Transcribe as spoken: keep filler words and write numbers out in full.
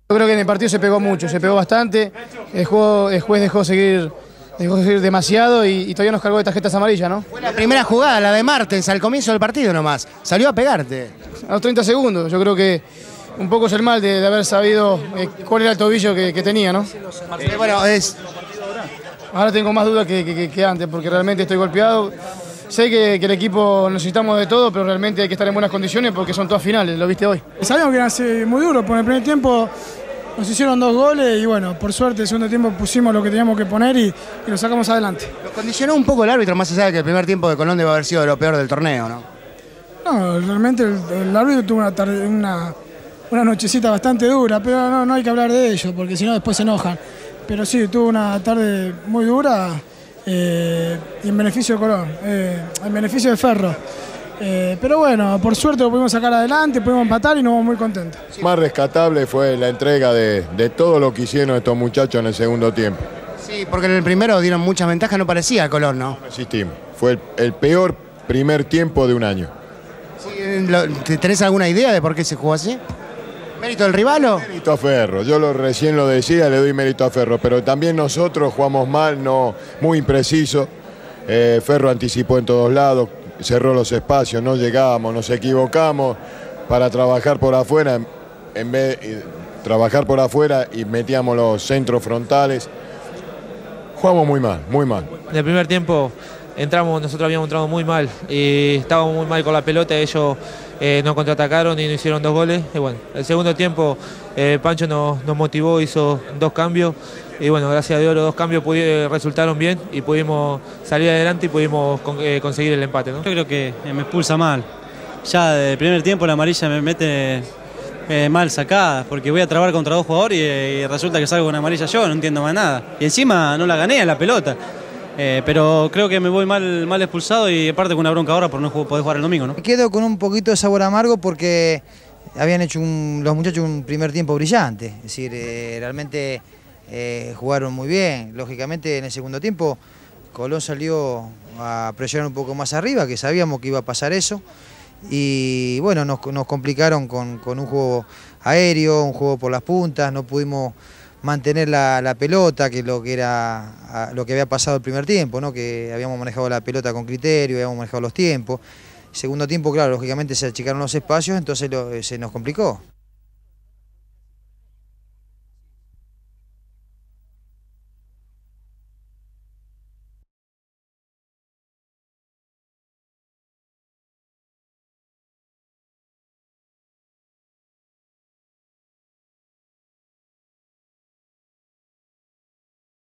Yo creo que en el partido se pegó mucho, se pegó bastante, el, juego, el juez dejó seguir, dejó seguir demasiado y, y todavía nos cargó de tarjetas amarillas, ¿no? Fue la primera jugada, la de Martens, al comienzo del partido nomás, salió a pegarte. A los treinta segundos, yo creo que un poco es el mal de, de haber sabido eh, cuál era el tobillo que, que tenía, ¿no? Eh, bueno, es... Ahora tengo más dudas que, que, que antes porque realmente estoy golpeado. Sé que, que el equipo necesitamos de todo, pero realmente hay que estar en buenas condiciones porque son todas finales, lo viste hoy. Sabíamos que iba a ser muy duro, porque en el primer tiempo nos hicieron dos goles y bueno, por suerte el segundo tiempo pusimos lo que teníamos que poner y, y lo sacamos adelante. Lo condicionó un poco el árbitro, más allá de que el primer tiempo de Colón debe haber sido de lo peor del torneo, ¿no? No, realmente el, el árbitro tuvo una, tarde, una, una nochecita bastante dura, pero no, no hay que hablar de ello, porque si no después se enojan. Pero sí, tuvo una tarde muy dura eh, y en beneficio de Colón, eh, en beneficio de Ferro. Eh, pero bueno, por suerte lo pudimos sacar adelante, pudimos empatar y nos vamos muy contentos. Más rescatable fue la entrega de, de todo lo que hicieron estos muchachos en el segundo tiempo. Sí, porque en el primero dieron muchas ventajas, no parecía Colón, ¿no? No resistimos. Fue el, el peor primer tiempo de un año. Sí, lo, ¿tenés alguna idea de por qué se jugó así? ¿Mérito del rival o...? Mérito a Ferro, yo lo, recién lo decía, le doy mérito a Ferro, pero también nosotros jugamos mal, no, muy impreciso. Eh, Ferro anticipó en todos lados, cerró los espacios, no llegábamos, nos equivocamos para trabajar por afuera, en vez de trabajar por afuera y metíamos los centros frontales. Jugamos muy mal, muy mal. En el primer tiempo entramos, nosotros habíamos entrado muy mal y estábamos muy mal con la pelota, ellos eh, nos contraatacaron y nos hicieron dos goles. Y bueno, el segundo tiempo eh, Pancho nos, nos motivó, hizo dos cambios y bueno, gracias a Dios los dos cambios resultaron bien y pudimos salir adelante y pudimos con, eh, conseguir el empate, ¿no? Yo creo que me expulsa mal. Ya del primer tiempo la amarilla me mete eh, mal sacada, porque voy a trabar contra dos jugadores y, y resulta que salgo con amarilla yo, no entiendo más nada. Y encima no la gané a la pelota. Eh, pero creo que me voy mal, mal expulsado y aparte con una bronca ahora por no poder jugar el domingo, ¿no? Me quedo con un poquito de sabor amargo porque habían hecho un, los muchachos un primer tiempo brillante. Es decir, eh, realmente eh, jugaron muy bien. Lógicamente en el segundo tiempo Colón salió a presionar un poco más arriba, que sabíamos que iba a pasar eso. Y bueno, nos, nos complicaron con, con un juego aéreo, un juego por las puntas, no pudimos mantener la, la pelota, que es lo que era lo que había pasado el primer tiempo, ¿no? Que habíamos manejado la pelota con criterio, habíamos manejado los tiempos. Segundo tiempo, claro, lógicamente se achicaron los espacios, entonces lo, se nos complicó.